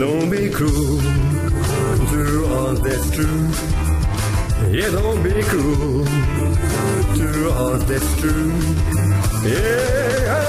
Don't be cruel to us, that's true. Yeah, don't be cruel to us, that's true. Yeah.